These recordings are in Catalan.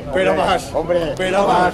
Pero más. Hombre, pero más.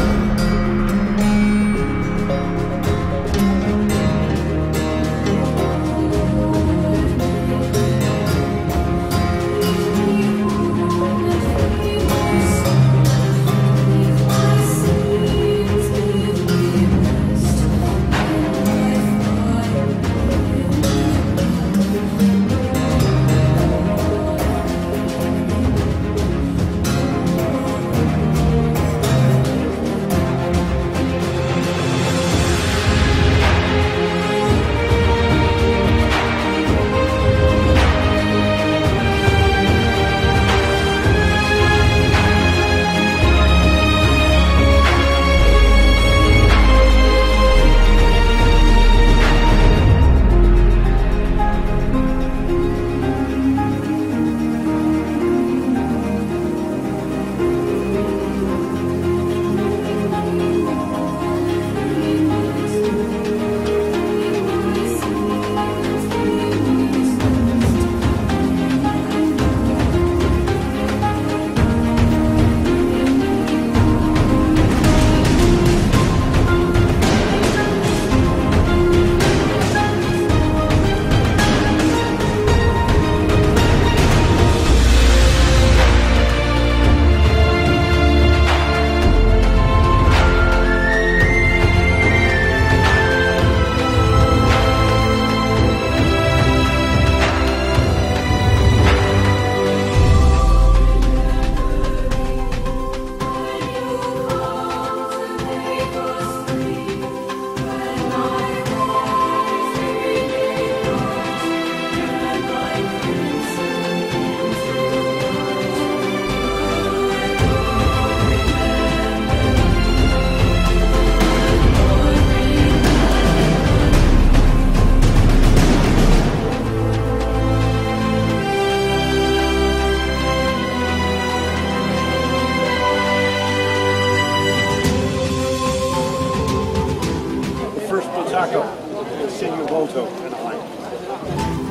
Taco, Senor Volto, and I like.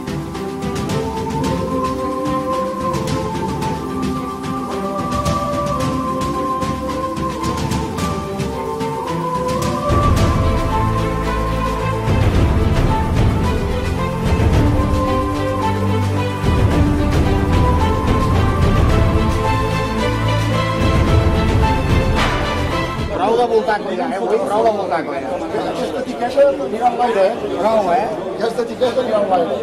Prou de voltar ja, prou de voltar ja. Aquesta etiqueta anirà en l'aire, Prou, Aquesta etiqueta anirà en l'aire.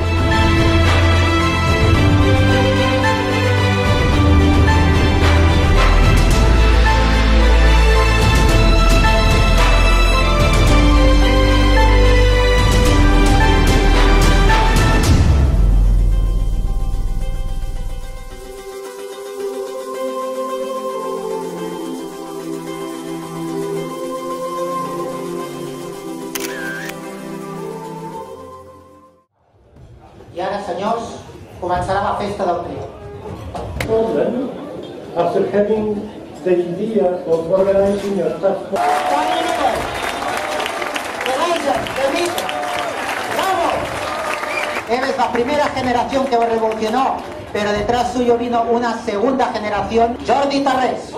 I ara, senyors, començarà la festa del trio. Then, after having the idea of organizing a task force, Eres la primera generación que revolucionó, pero detrás suyo vino una segunda generación, Jordi Tarrés.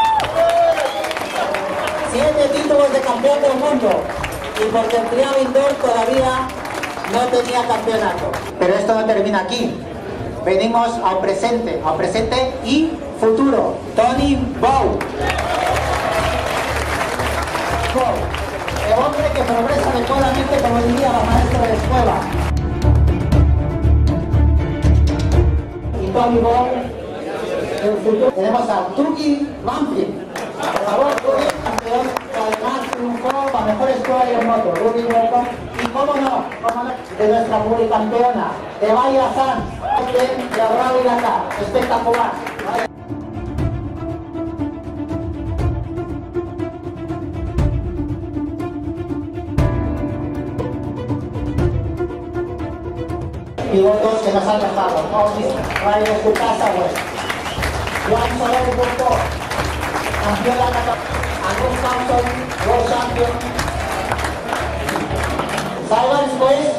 7 títulos de campeón del mundo, y porque el Trial Indoor todavía no tenía campeonato. Pero esto no termina aquí. Venimos al presente y futuro. Tony Bow. El hombre que progresa adecuadamente, como diría la maestra de escuela. Y Tony Bow, el futuro. Tenemos a Tuki Lampkin. Por favor, Tuki, campeón, que además triunfó la mejor escuela de moto, Ruby Welcome. Y cómo no, de nuestra pluricampeona, de Bahía Sanz, de Rally Dakar, espectacular. Pilotos que nos han dejado, Radio de su casa, Juan Soler Burto, campeón de la categoría, Andrés Thompson, World Champion. Silence, please.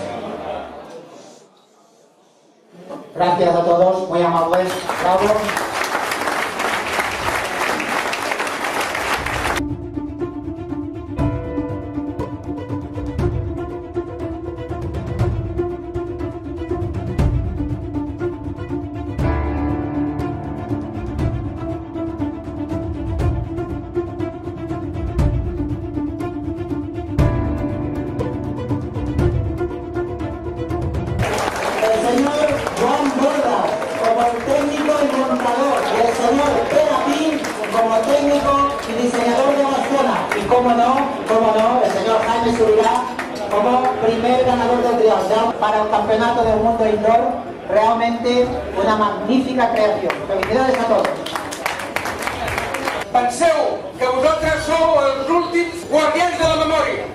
Gracias a todos, muy amables, bravo. como técnico y diseñador de la zona. Y cómo no, el señor Jaime Subirá como primer ganador del triatlón para el Campeonato del Mundo Indoor. Realmente una magnífica creación. Felicidades a todos. Penseu que vosaltres sou els últims guardians de la memòria.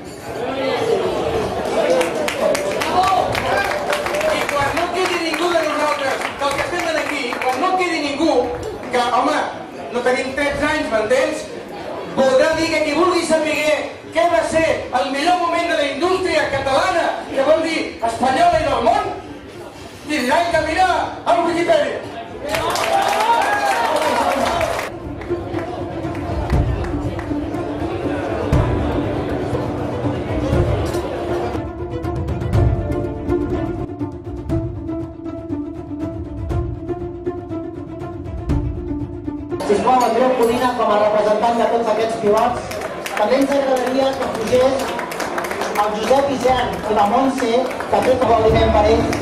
I quan no quedi ningú de nosaltres, dels que estem aquí, quan no quedi ningú, que, home, no tenim 13 anys, m'entens? Voldrà dir que qui vulgui saber què va ser el millor moment de la indústria catalana, que vol dir espanyola i del món, tindrà que mirar al Wikipedia. Sisplau, Andreu Codina, com a representant de tots aquests pilots, també ens agradaria que pugés el Josep Isern i la Montse, que ha fet l'aplaudiment per ells.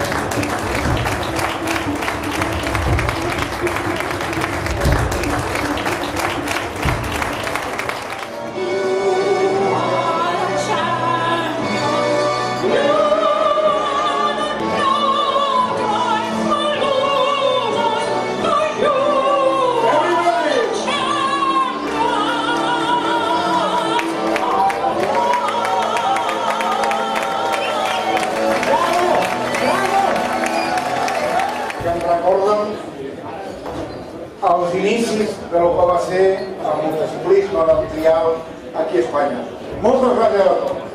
Els inicis de lo que va ser el motociclisme del trial aquí a Espanya. Moltes gràcies a tots.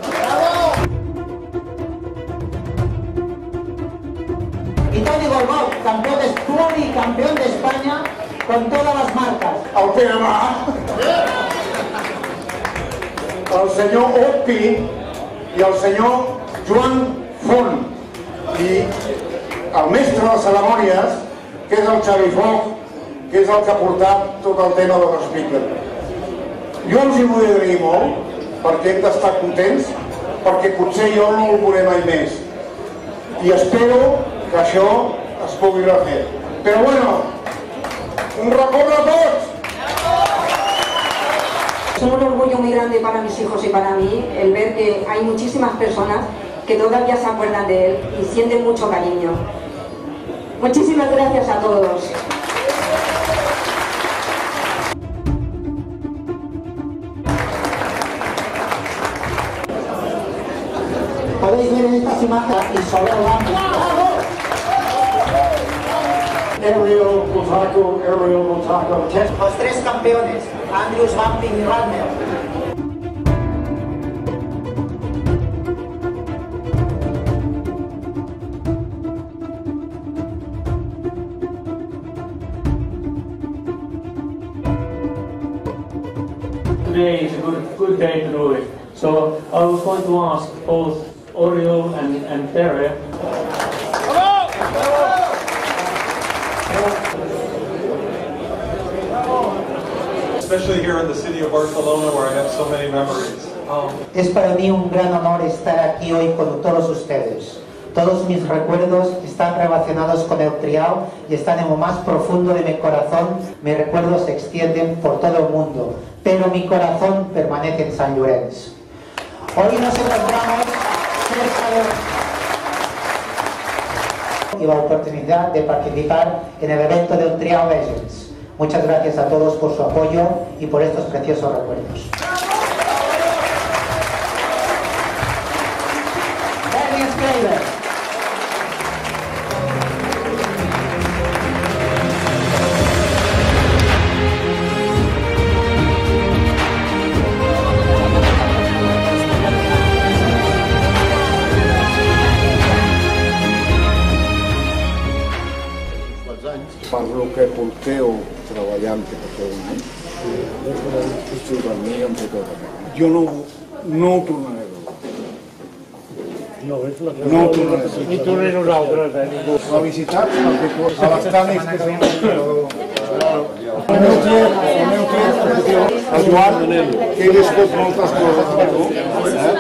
Y Toni Golgó, campeón de pluricampeón de España con todas las marcas. El Panamà, el senyor Oppi i el senyor Joan Font i el mestre de les cerimònies, que és el Xavi Foc, que és el que ha portat tot el tema de l'Speaker. Jo els hi vull agrair molt, perquè hem d'estar contents, perquè potser jo no el veuré mai més. I espero que això es pugui refer. Però bueno, un record a tots! Es un orgullo muy grande para mis hijos y para mí el ver que hay muchísimas personas que todavía se acuerdan de él y sienten mucho cariño. Muchísimas gracias a todos. Podéis ver en estas imágenes y sobre el ámbito. Ariel Montaco, test. Los tres campeones, Andrews, Bumping y Radner. Today is a good day to do it. So I was going to ask both Oriol and Tere. Especially here in the city of Barcelona where I have so many memories. Es para mí un gran honor estar aquí hoy con todos ustedes. Todos mis recuerdos están relacionados con el trial y están en lo más profundo de mi corazón. Mis recuerdos se extienden por todo el mundo, pero mi corazón permanece en Sant Llorenç. Hoy nos encontramos y la oportunidad de participar en el evento de un Trial Legends. Muchas gracias a todos por su apoyo y por estos preciosos recuerdos. Per lo que porteu treballant per tot un any, per mi em té tot. Jo no ho tornaré a veure. No ho tornaré a veure. Ni tu ni nosaltres, ningú. Felicitats a les Tànics que són el meu tiet, el Joan, que he viscut moltes coses per tu.